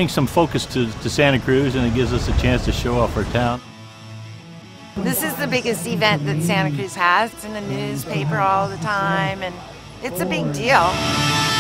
brings some focus to Santa Cruz, and it gives us a chance to show off our town. This is the biggest event that Santa Cruz has. It's in the newspaper all the time, and it's a big deal.